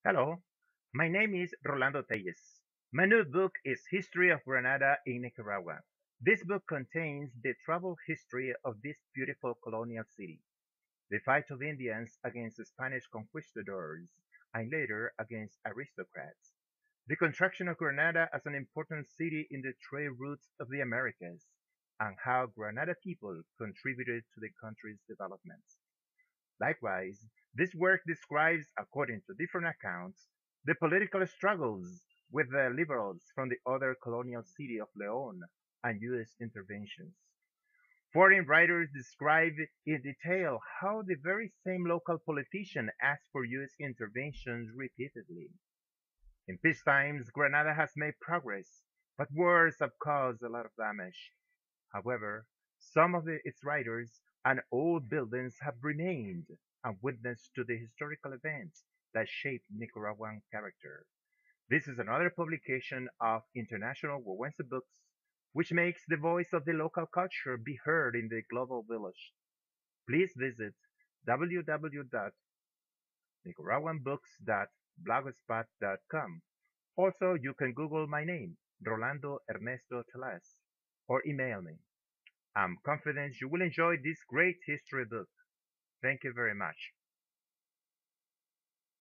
Hello, my name is Rolando Telles. My new book is History of Granada in Nicaragua. This book contains the troubled history of this beautiful colonial city, the fight of Indians against Spanish conquistadors and later against aristocrats, the construction of Granada as an important city in the trade routes of the Americas, and how Granada people contributed to the country's development. Likewise, this work describes, according to different accounts, the political struggles with the liberals from the other colonial city of Leon and U.S. interventions. Foreign writers describe in detail how the very same local politician asked for U.S. interventions repeatedly. In peace times, Granada has made progress, but wars have caused a lot of damage. However, some of its writers and old buildings have remained and witness to the historical events that shaped Nicaraguan character. This is another publication of International Wowense Books, which makes the voice of the local culture be heard in the global village. Please visit www.nicaraguanbooks.blogspot.com. Also, you can Google my name, Rolando Ernesto Teles, or email me. I'm confident you will enjoy this great history book. Thank you very much.